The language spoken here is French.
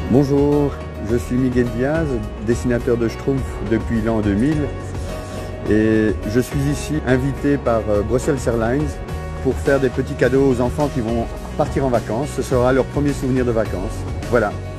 Bonjour, je suis Miguel Diaz, dessinateur de Schtroumpf depuis l'an 2000 et je suis ici invité par Brussels Airlines pour faire des petits cadeaux aux enfants qui vont partir en vacances. Ce sera leur premier souvenir de vacances. Voilà.